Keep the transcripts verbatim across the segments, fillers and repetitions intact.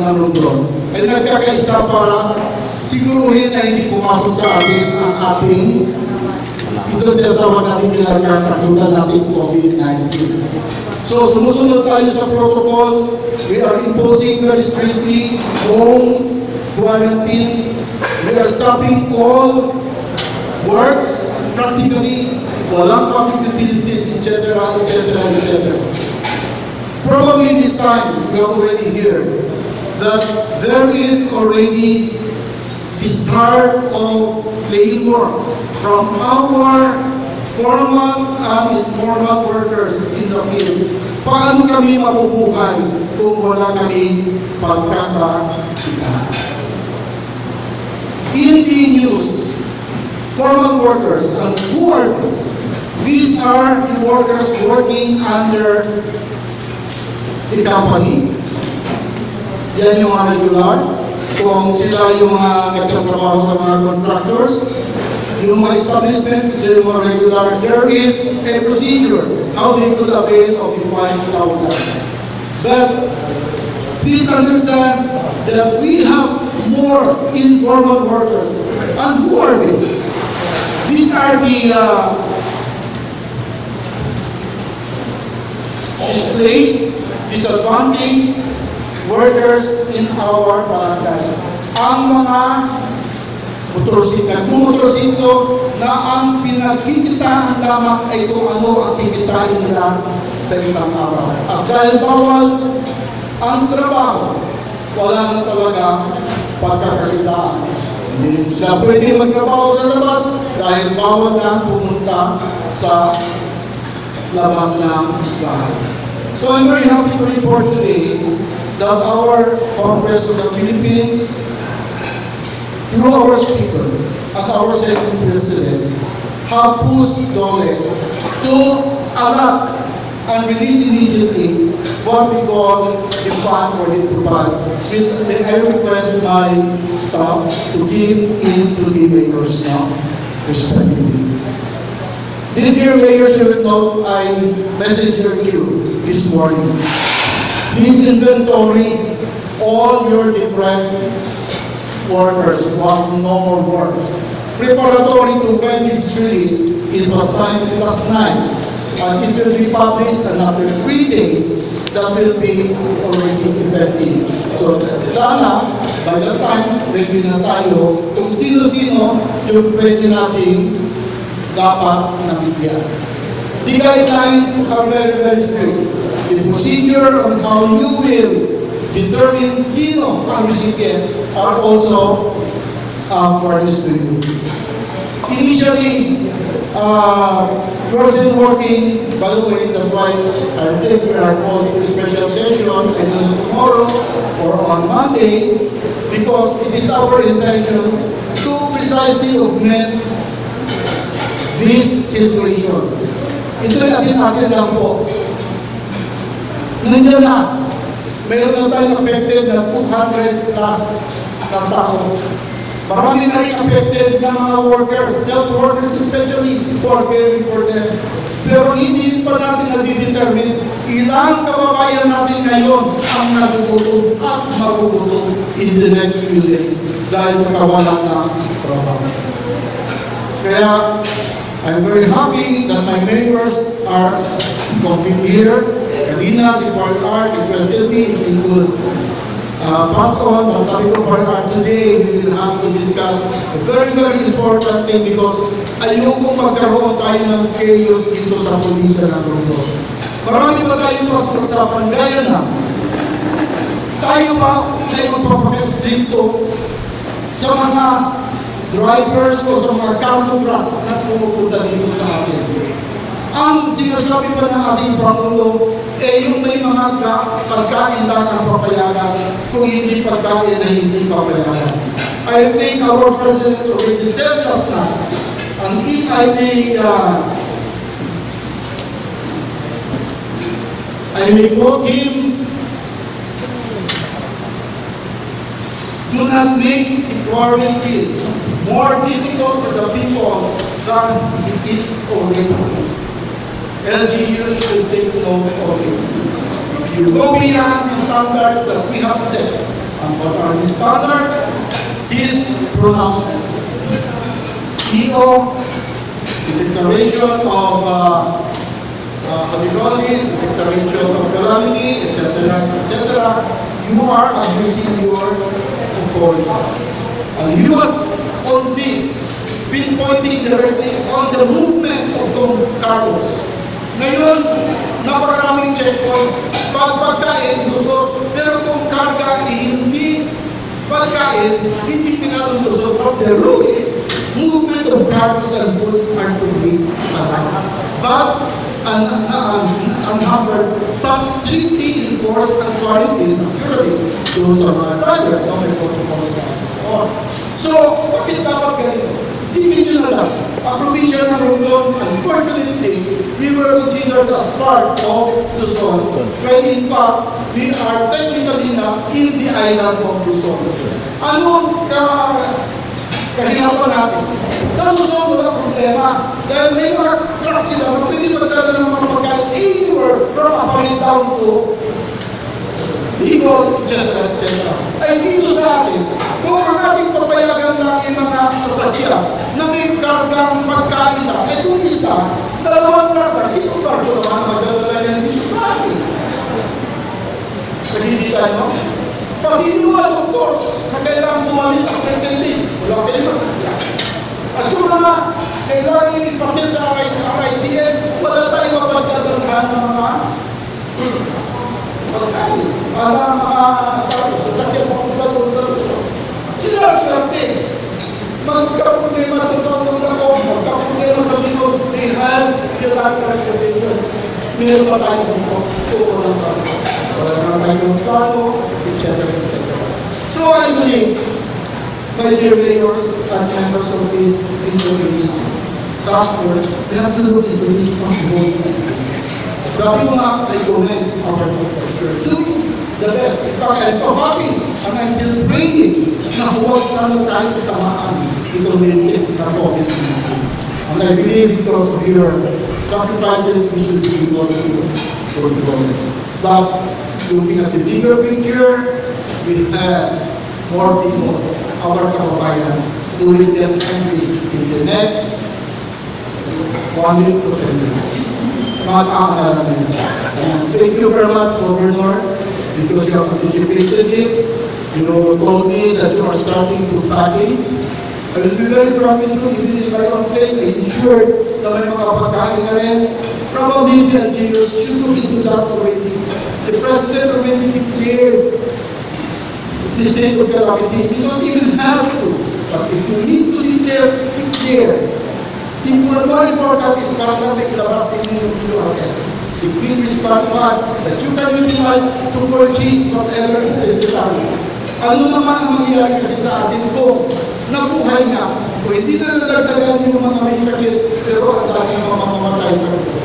ng London ay nagkakaisa para siguruhin na hindi pumasok sa atin ang ating ito tinatawag natin kinakatakutan natin COVID nineteen. So sumusunod tayo sa protocol. We are imposing very strictly home quarantine. We are stopping all works practically, walang public utilities, et cetera, et cetera, et cetera. Probably this time, we are already here, that there is already the start of labor from our formal and informal workers in the field. Paano kami mabubuhay kung wala kami pagkakakita? In the news, formal workers, and who are these? These are the workers working under the company. Yan yung mga regular. Kung sila yung mga nagtatrabaho sa mga contractors, yung mga establishments, yung mga regular, there is a procedure how they could avail of the five thousand. But please understand that we have more informal workers. And who are these? These are the uh, displaced, disadvantaged workers in our barangay. Ang mga motorsiklo, kung motorsiklo na ang pinagkikitaan lamang ay kung ano ang kikitain nila sa isang araw. At dahil bawal ang trabaho, wala na talaga pagkakakitaan. Hindi sila pwede magtrabaho sa labas dahil bawal na pumunta sa labas ng bahay. So I'm very happy to report today that our Congress of the Philippines, through our Speaker and our Second President, have pushed DOLE to allot and release immediately what we call the fund for the Tupad. I request my staff to give in to the mayors now, respectively. The dear mayors, you will know I messaged you this morning. Please inventory all your depressed workers who have no more work. Preparatory to when this is released, it was signed last night. And it will be published, and after three days, that will be already effective. So, sana, by that time, ready na tayo kung sino-sino yung pwede nating dapat nabigyan. The guidelines are very, very strict. The procedure on how you will determine sino ang recipients are also uh, furnished to you. Initially, uh, person working, by the way, that's why I think we are called to a special session either tomorrow or on Monday, because it is our intention to precisely augment this situation. Ito'y atin-atin lang po. Nandiyan na, mayroon na tayong affected na two hundred plus na tao. Marami na rin affected na mga workers, health workers especially, who are caring for them. Pero hindi pa natin nadidetermine ilang kababayan natin ngayon ang nagugutom at magugutom in the next few days dahil sa kawalan ng trabaho. Kaya, I'm very happy that my neighbors are coming here. Karina, si Paul Art, requested me if we could Uh, pass on, but sabi ko for today, we will have to discuss a very, very important thing because ayoko magkaroon tayo ng chaos dito sa probinsya ng London. Marami pa tayong pag-usapan, gaya na. Tayo ba ay magpapakits dito sa mga drivers o sa mga cargo trucks na pumupunta dito sa atin? Ang sinasabi ba ng ating Pangulo, eh yung may mga pagkain lang ang papayagan, kung hindi pagkain na hindi papayagan. I think our President already said last night, and if I may, uh, I may quote him, do not make the quarantine more difficult for the people than it is already. L G U should take note of it. If you go beyond the standards that we have set, And what are the standards? These pronouncements. E O, the Declaration of uh, uh, how do you call this? The Declaration of Calamity, et cetera, et cetera. You are abusing your authority. And you must, on this, pinpointing directly on the movement of Don Carlos. Ngayon, napakaraming checkpoints. Pag pagkain, lusot. Pero kung karga, eh, hindi pagkain, hindi pinalusot. But the rule is, movement of cargos and goods are to be allowed. But, and, and, and, and number, but strictly enforced and quarantined accurately those are mga drivers of the protocols. So, bakit dapat ganito? Isipin nyo na lang, ang provision ng Luzon, unfortunately, we were considered as part of Luzon, when in fact, we are technically not in the island of Luzon. Anong ka kahirapan natin? Sa Luzon, wala problema. Dahil may mga craft sila, na pwede magdala ng mga pagkain anywhere from Apari down to Igor, et cetera, et cetera. Ay dito sa atin, kung ang ating papayagan lang yung mga sasakyan na may kargang pagkain na, ay kung isa, dalawang karga, ito ba ito naman magdadala yan dito sa atin? Nagigitan nyo? Pag hindi mga doktor na kailangan bumalit ang pretendis, wala kayo masakyan. At kung mga kailangan yung ipakil sa R I D M, wala tayo mapagdadalhan ng mga pagkain. Para mga sasakyan papunta doon sa Luzon. Sila swerte. Magkaproblema doon sa mga ko, magkaproblema sa likod, they have the right transportation. Meron pa tayo dito. Ito walang plano. Wala na tayong plano, et cetera, et cetera. So I believe, my dear mayors and members of this interagency task force, we have to look into this from the whole state. Sabi ko nga, I commend our culture. Doing the best. In fact, I'm so happy and I'm still praying na huwag sana tayo tamaan ito maintain na COVID nineteen. And I believe because of your sacrifices, we should be able to control it. But looking at the bigger picture, we have more people, our kababayan, doing them country in the next one week to ten days. Makakaalala na yun. And thank you very much, Governor, because you have anticipated it. You told me that you are starting to package. I will be very proud of you, even if I don't place, I ensure na may mga pagkain na rin. Probably the L G Us should look into that already. The President already declared the state of calamity. You don't even have to. But if you need to declare, declare. The more important is para may ilabas sa inyo yung Q R F. The quick response fund that you can utilize to purchase whatever is necessary. Ano naman ang mangyayari kasi sa atin kung nabuhay na, kung hindi na nadagdagan yung mga may sakit, pero ang daming mga mamamatay sa buhay.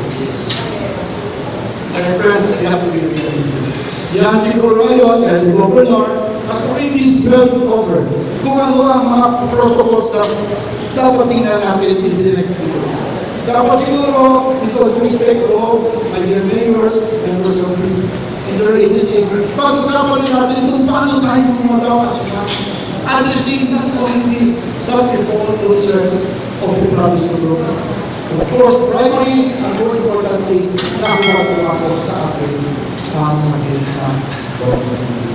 My friends, we have to be realistic. Yan siguro ngayon, dahil the Governor has already spelled over kung ano ang mga protocols na dapat tingnan natin in the next few years. Dapat siguro, because respect of my dear neighbors, members of this interagency, pag-usapan din natin kung paano tayo kumagawas na addressing not only this, but the whole concern of the province of Luzon. Of course, primary and more importantly, na huwag pumasok sa atin ang sakit na COVID nineteen.